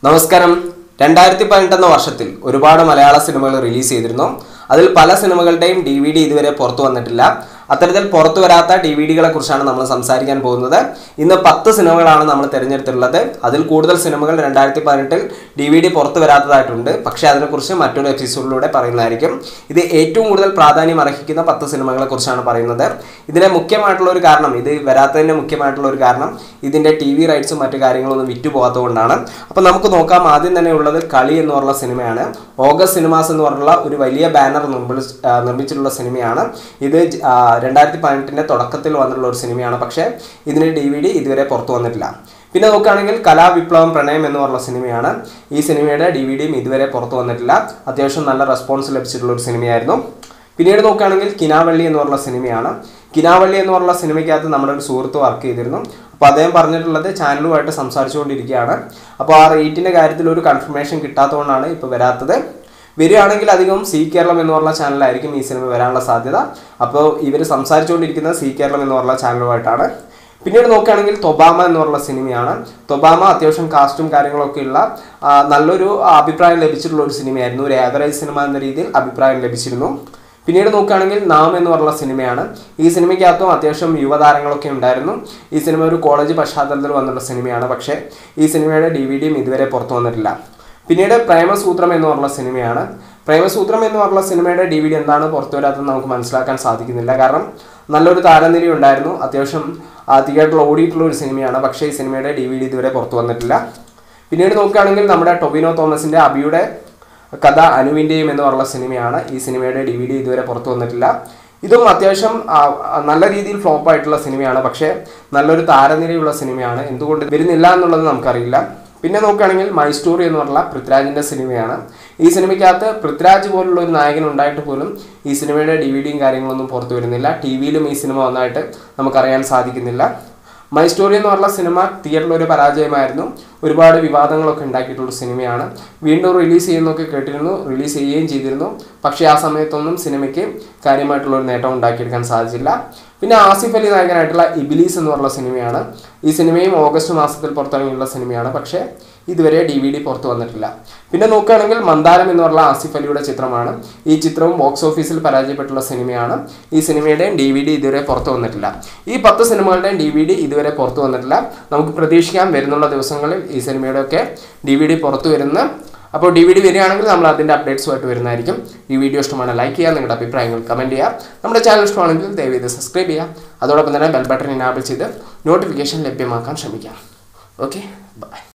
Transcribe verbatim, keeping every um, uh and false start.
നമസ്കാരം. രണ്ടായിരത്തി പതിനെട്ട് എന്ന വർഷത്തിൽ ഒരുപാട് മലയാള സിനിമകൾ റിലീസ് ചെയ്തിരുന്നു. അതിൽ പല സിനിമകളുടെയും ഡി വി ഡി ഇതുവരെ പുറത്തു വന്നിട്ടില്ല. അത്തരത്തിൽ പുറത്തു വരാത്ത ഡി വി ഡികളെ കുറിച്ചാണ് നമ്മൾ സംസാരിക്കാൻ പോകുന്നത്. ഇന്ന് പത്ത് സിനിമകളാണ് നമ്മൾ തിരഞ്ഞെടുത്തിട്ടുള്ളത്. അതിൽ കൂടുതൽ സിനിമകൾ രണ്ടായിരത്തി പതിനെട്ടിൽ ഡി വി ഡി പുറത്തു വരാത്തതായിട്ടുണ്ട്. പക്ഷേ അതിനെക്കുറിച്ച് മറ്റൊരു എപ്പിസോഡിലൂടെ പറയുന്നതായിരിക്കും. ഇത് ഏറ്റവും കൂടുതൽ പ്രാധാന്യം അർഹിക്കുന്ന പത്ത് സിനിമകളെ കുറിച്ചാണ് പറയുന്നത്. ഇതിലെ മുഖ്യമായിട്ടുള്ള ഒരു കാരണം, ഇത് വരാത്തതിൻ്റെ മുഖ്യമായിട്ടുള്ള ഒരു കാരണം ഇതിൻ്റെ ടി വി റൈറ്റ്സും മറ്റു കാര്യങ്ങളൊന്നും വിറ്റുപോകാത്തതുകൊണ്ടാണ്. അപ്പോൾ നമുക്ക് നോക്കാം. ആദ്യം തന്നെ ഉള്ളത് കളി എന്ന് പറഞ്ഞ സിനിമയാണ്. ഓഗസ്റ്റ് സിനിമാസ് എന്ന് പറഞ്ഞുള്ള ഒരു വലിയ ബാനർ നിർമ്മിച്ചിട്ടുള്ള സിനിമയാണ്. ഇത് രണ്ടായിരത്തി പതിനെട്ടിൻ്റെ തുടക്കത്തിൽ വന്നിട്ടുള്ള ഒരു സിനിമയാണ്. പക്ഷേ ഇതിന് ഡി വി ഡി ഇതുവരെ പുറത്തു വന്നിട്ടില്ല. പിന്നെ നോക്കുകയാണെങ്കിൽ കലാവിപ്ലവം പ്രണയം എന്ന് പറഞ്ഞ സിനിമയാണ്. ഈ സിനിമയുടെ ഡി വി ഡിയും ഇതുവരെ പുറത്തു വന്നിട്ടില്ല. അത്യാവശ്യം നല്ല റെസ്പോൺസ് ലഭിച്ചിട്ടുള്ള ഒരു സിനിമയായിരുന്നു. പിന്നീട് നോക്കുകയാണെങ്കിൽ കിനാവള്ളി എന്ന് പറഞ്ഞ സിനിമയാണ്. കിനാവള്ളി എന്ന് പറഞ്ഞ സിനിമയ്ക്കകത്ത് നമ്മുടെ ഒരു സുഹൃത്ത് വർക്ക് ചെയ്തിരുന്നു. അപ്പോൾ അദ്ദേഹം പറഞ്ഞിട്ടുള്ളത് ചാനലുമായിട്ട് സംസാരിച്ചുകൊണ്ടിരിക്കുകയാണ്. അപ്പോൾ ആ റേറ്റിൻ്റെ കാര്യത്തിൽ ഒരു കൺഫർമേഷൻ കിട്ടാത്തതുകൊണ്ടാണ് ഇപ്പോൾ വരാത്തത്. വരികയാണെങ്കിൽ അധികം സി കേരളം എന്ന് പറഞ്ഞ ചാനലായിരിക്കും ഈ സിനിമ വരാനുള്ള സാധ്യത. അപ്പോൾ ഇവർ സംസാരിച്ചുകൊണ്ടിരിക്കുന്നത് സി കേരളം എന്ന് പറഞ്ഞ ചാനലുമായിട്ടാണ്. പിന്നീട് നോക്കുകയാണെങ്കിൽ തൊബാമ എന്ന് പറഞ്ഞ സിനിമയാണ്. തൊബാമ അത്യാവശ്യം കാസ്റ്റും കാര്യങ്ങളൊക്കെ ഉള്ള നല്ലൊരു അഭിപ്രായം ലഭിച്ചിട്ടുള്ള ഒരു സിനിമയായിരുന്നു. ഒരു ആവറേജ് സിനിമ എന്ന രീതിയിൽ അഭിപ്രായം ലഭിച്ചിരുന്നു. പിന്നീട് നോക്കുകയാണെങ്കിൽ നാം എന്ന് പറഞ്ഞ സിനിമയാണ്. ഈ സിനിമയ്ക്കകത്തും അത്യാവശ്യം യുവതാരങ്ങളൊക്കെ ഉണ്ടായിരുന്നു. ഈ സിനിമ ഒരു കോളേജ് പശ്ചാത്തലത്തിൽ വന്നിട്ടുള്ള സിനിമയാണ്. പക്ഷേ ഈ സിനിമയുടെ ഡി വി ഡിയും ഇതുവരെ പുറത്തു വന്നിട്ടില്ല. പിന്നീട് പ്രേമസൂത്രം എന്ന് പറഞ്ഞ സിനിമയാണ്. പ്രേമസൂത്രം എന്ന് പറഞ്ഞ സിനിമയുടെ ഡി വി ഡി എന്താണ് പുറത്തു വരാത്തത് നമുക്ക് മനസ്സിലാക്കാൻ സാധിക്കുന്നില്ല. കാരണം നല്ലൊരു താരനിര ഉണ്ടായിരുന്നു. അത്യാവശ്യം തിയേറ്ററിൽ ഓടിയിട്ടുള്ള ഒരു സിനിമയാണ്. പക്ഷേ ഈ സിനിമയുടെ ഡി വി ഡി ഇതുവരെ പുറത്തു വന്നിട്ടില്ല. പിന്നീട് നോക്കുകയാണെങ്കിൽ നമ്മുടെ ടൊവിനോ തോമസിൻ്റെ അബിയുടെ കഥ അനുവിൻ്റെയും എന്ന് പറഞ്ഞ സിനിമയാണ്. ഈ സിനിമയുടെ ഡി വി ഡി ഇതുവരെ പുറത്തു വന്നിട്ടില്ല. ഇതും അത്യാവശ്യം നല്ല രീതിയിൽ ഫ്ലോപ്പ് ആയിട്ടുള്ള സിനിമയാണ്. പക്ഷേ നല്ലൊരു താരനിരയുള്ള സിനിമയാണ്. എന്തുകൊണ്ട് വരുന്നില്ല എന്നുള്ളത് നമുക്കറിയില്ല. പിന്നെ നോക്കുകയാണെങ്കിൽ മൈ സ്റ്റോറി എന്ന് പറഞ്ഞ പൃഥ്വിരാജിൻ്റെ സിനിമയാണ്. ഈ സിനിമയ്ക്കകത്ത് പൃഥ്വിരാജ് പോലുള്ള ഒരു നായകൻ ഉണ്ടായിട്ട് പോലും ഈ സിനിമയുടെ ഡി വി ഡിയും കാര്യങ്ങളൊന്നും പുറത്തു വരുന്നില്ല. ടി വിയിലും ഈ സിനിമ വന്നായിട്ട് നമുക്കറിയാൻ സാധിക്കുന്നില്ല. മൈ സ്റ്റോറി എന്ന് പറഞ്ഞ സിനിമ തിയേറ്ററിൽ ഒരു പരാജയമായിരുന്നു. ഒരുപാട് വിവാദങ്ങളൊക്കെ ഉണ്ടാക്കിയിട്ടുള്ള സിനിമയാണ്. വീണ്ടും റിലീസ് ചെയ്യുന്നൊക്കെ കേട്ടിരുന്നു, റിലീസ് ചെയ്യുകയും ചെയ്തിരുന്നു. പക്ഷേ ആ സമയത്തൊന്നും സിനിമയ്ക്ക് കാര്യമായിട്ടുള്ളൊരു നേട്ടം ഉണ്ടാക്കിയെടുക്കാൻ സാധിച്ചില്ല. പിന്നെ ആസിഫ് അലി നായകനായിട്ടുള്ള ഇബിലീസ് എന്ന് പറഞ്ഞ സിനിമയാണ്. ഈ സിനിമയും ഓഗസ്റ്റ് മാസത്തിൽ പുറത്തിറങ്ങിയുള്ള സിനിമയാണ്. പക്ഷേ ഇതുവരെ ഡി വി ഡി പുറത്തു വന്നിട്ടില്ല. പിന്നെ നോക്കുകയാണെങ്കിൽ മന്ദാരം എന്ന് പറഞ്ഞ ആസിഫ് അലിയുടെ ചിത്രമാണ്. ഈ ചിത്രവും ബോക്സ് ഓഫീസിൽ പരാജയപ്പെട്ടുള്ള സിനിമയാണ്. ഈ സിനിമയുടെയും ഡി വി ഡി ഇതുവരെ പുറത്തു വന്നിട്ടില്ല. ഈ പത്ത് സിനിമകളുടെയും ഡി വി ഡി ഇതുവരെ പുറത്തു വന്നിട്ടില്ല. നമുക്ക് പ്രതീക്ഷിക്കാം വരുന്നുള്ള ദിവസങ്ങളിൽ ഈ സിനിമയുടെയൊക്കെ ഡി വി ഡി പുറത്തു വരുന്ന. അപ്പോൾ ഡി വി ഡി വരികയാണെങ്കിൽ നമ്മൾ അതിൻ്റെ അപ്ഡേറ്റ്സുമായിട്ട് വരുന്നതായിരിക്കും. ഈ വീഡിയോ ഇഷ്ടമാണ് ലൈക്ക് ചെയ്യുക, നിങ്ങളുടെ അഭിപ്രായങ്ങൾ കമൻറ്റ് ചെയ്യുക. നമ്മുടെ ചാനൽ ഇഷ്ടമാണെങ്കിൽ ദയവ് ചെയ്ത് സബ്സ്ക്രൈബ് ചെയ്യുക. അതോടൊപ്പം തന്നെ ബെൽ ബട്ടൺ ഇനാബിൾ ചെയ്ത് നോട്ടിഫിക്കേഷൻ ലഭ്യമാക്കാൻ ശ്രമിക്കാം. Okay, by.